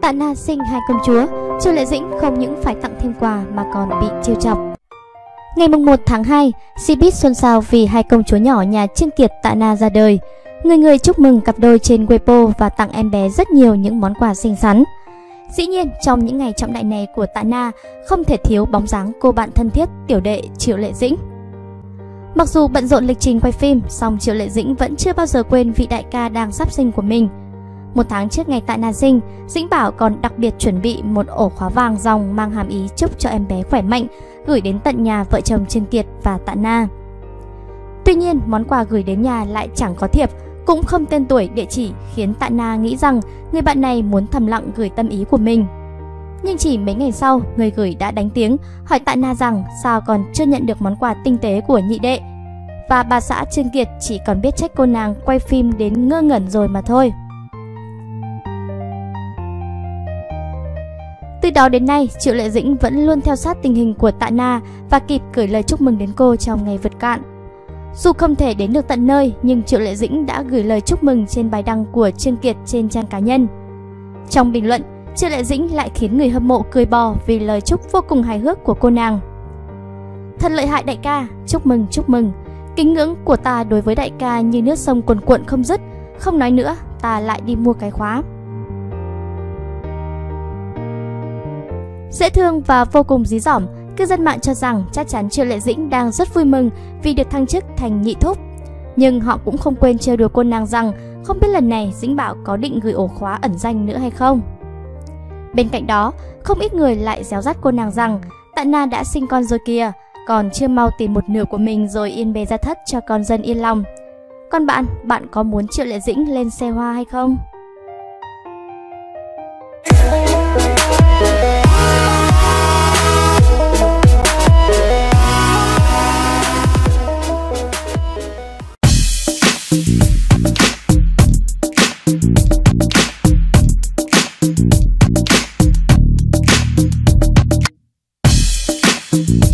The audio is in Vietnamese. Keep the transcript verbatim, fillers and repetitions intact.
Tạ Na sinh hai công chúa, Triệu Lệ Dĩnh không những phải tặng thêm quà mà còn bị trêu chọc. Ngày mùng một tháng hai, showbiz xôn xao vì hai công chúa nhỏ nhà Trương Kiệt Tạ Na ra đời. Người người chúc mừng cặp đôi trên Weibo và tặng em bé rất nhiều những món quà xinh xắn. Dĩ nhiên, trong những ngày trọng đại này của Tạ Na, không thể thiếu bóng dáng cô bạn thân thiết tiểu đệ Triệu Lệ Dĩnh. Mặc dù bận rộn lịch trình quay phim, song Triệu Lệ Dĩnh vẫn chưa bao giờ quên vị đại ca đang sắp sinh của mình. Một tháng trước ngày Tạ Na sinh, Dĩnh Bảo còn đặc biệt chuẩn bị một ổ khóa vàng ròng mang hàm ý chúc cho em bé khỏe mạnh, gửi đến tận nhà vợ chồng Trương Kiệt và Tạ Na. Tuy nhiên, món quà gửi đến nhà lại chẳng có thiệp, cũng không tên tuổi địa chỉ, khiến Tạ Na nghĩ rằng người bạn này muốn thầm lặng gửi tâm ý của mình. Nhưng chỉ mấy ngày sau, người gửi đã đánh tiếng hỏi Tạ Na rằng sao còn chưa nhận được món quà tinh tế của nhị đệ. Và bà xã Trương Kiệt chỉ còn biết trách cô nàng quay phim đến ngơ ngẩn rồi mà thôi. Từ đó đến nay, Triệu Lệ Dĩnh vẫn luôn theo sát tình hình của Tạ Na và kịp gửi lời chúc mừng đến cô trong ngày vượt cạn. Dù không thể đến được tận nơi, nhưng Triệu Lệ Dĩnh đã gửi lời chúc mừng trên bài đăng của Trương Kiệt trên trang cá nhân. Trong bình luận, Triệu Lệ Dĩnh lại khiến người hâm mộ cười bò vì lời chúc vô cùng hài hước của cô nàng. Thật lợi hại đại ca, chúc mừng chúc mừng. Kính ngưỡng của ta đối với đại ca như nước sông cuồn cuộn không dứt. Không nói nữa, ta lại đi mua cái khóa. Dễ thương và vô cùng dí dỏm, cư dân mạng cho rằng chắc chắn Triệu Lệ Dĩnh đang rất vui mừng vì được thăng chức thành nhị thúc. Nhưng họ cũng không quên trêu đùa cô nàng rằng không biết lần này Dĩnh Bảo có định gửi ổ khóa ẩn danh nữa hay không. Bên cạnh đó, không ít người lại réo rắt cô nàng rằng Tạ Na đã sinh con rồi kìa, còn chưa mau tìm một nửa của mình rồi yên bề gia thất cho con dân yên lòng. Còn bạn, bạn có muốn Triệu Lệ Dĩnh lên xe hoa hay không? We'll be right back.